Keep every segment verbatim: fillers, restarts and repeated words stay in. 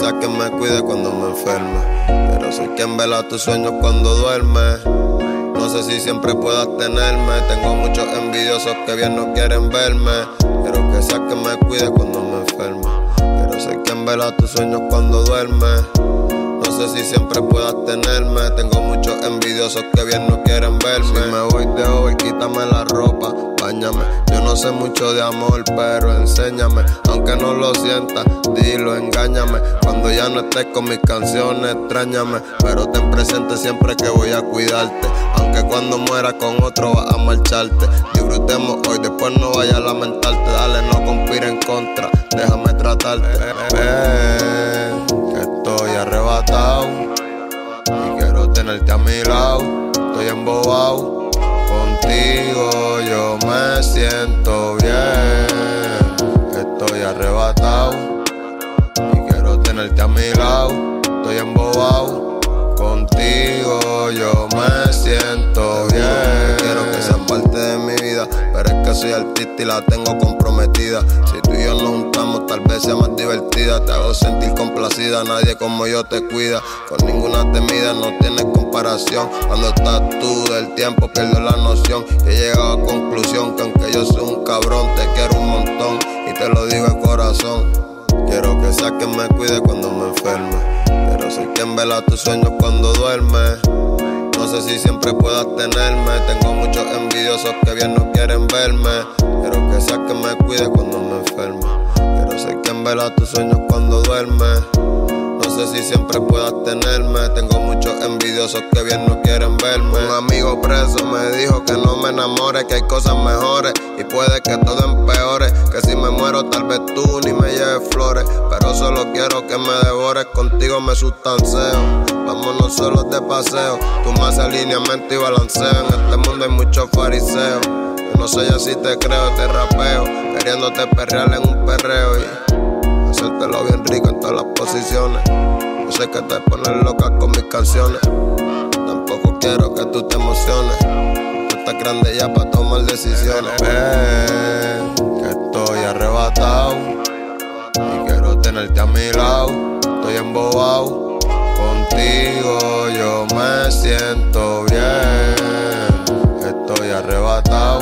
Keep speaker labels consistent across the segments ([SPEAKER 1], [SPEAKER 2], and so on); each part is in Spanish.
[SPEAKER 1] sea quien me cuide cuando me enferme. Pero soy quien vela tus sueños cuando duermes. No sé si siempre puedas tenerme. Tengo muchos envidiosos que bien no quieren verme. Quiero que sea quien me cuide cuando me enferme. Pero soy quien vela tus sueños cuando duermes. No sé si siempre puedas tenerme. Tengo muchos envidiosos que bien no quieren verme. Si me voy de hoy, quítame la ropa, báñame. Yo no sé mucho de amor, pero enséñame. Aunque no lo sientas, dilo, engáñame. Cuando ya no estés con mis canciones, extrañame. Pero ten presente siempre que voy a cuidarte. Aunque cuando muera con otro vas a marcharte. Disfrutemos hoy, después no vayas a lamentarte. Dale, no conspira en contra, déjame tratarte. Ven, que estoy arrebatado y quiero tenerte a mi lado. Estoy embobado, contigo yo me siento bien. Estoy arrebatado y quiero tenerte a mi lado. Estoy embobado, contigo yo me siento bien. Quiero que seas parte de mi vida, pero es que soy artista y la tengo comprometida. Si tú y yo nos juntamos tal vez sea más divertida. Te hago sentir complacida, nadie como yo te cuida. Con ninguna temida no tienes comparación. Cuando estás tú del tiempo pierdo la noción. Y he llegado a conclusión que aunque yo soy un cabrón te quiero un montón. Y te lo digo de corazón. Quiero que sea quien me cuide cuando me enferme. Pero soy quien vela tus sueños cuando duermes. No sé si siempre puedas tenerme. Tengo muchos envidiosos que bien no quieren verme. Quiero que sea quien me cuide cuando me enferme. Quiero ser quien vela tus sueños cuando duermes. No sé si siempre puedas tenerme. Tengo muchos envidiosos que bien no quieren verme. Un amigo preso me dijo que no me enamore, que hay cosas mejores y puede que todo empeore. Que si me muero tal vez tú ni me lleves flores, pero solo quiero que me devores. Contigo me sustanceo, vámonos solos de paseo. Tú me haces alineamiento y balanceo. En este mundo hay muchos fariseos. Yo no sé ya si te creo, te rapeo, queriéndote perrear en un perreo y hacértelo bien rico en todas las posiciones. Yo sé que te pones loca con mis canciones. Tampoco quiero que tú te emociones. Tú estás grande ya para tomar decisiones. Ven, que estoy arrebatado y quiero tenerte a mi lado. Estoy embobado, contigo yo me siento bien. Estoy arrebatado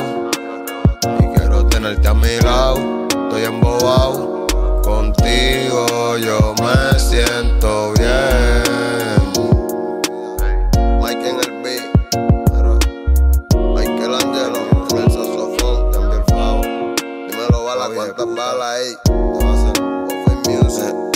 [SPEAKER 1] y quiero tenerte a mi lado. Estoy embobado, contigo yo me siento bien. Mike en el beat, Michael Angelo en el saxofón, cambia el favo. Dímelo, bala, cuántas balas hay. Te va a hacer Open Music.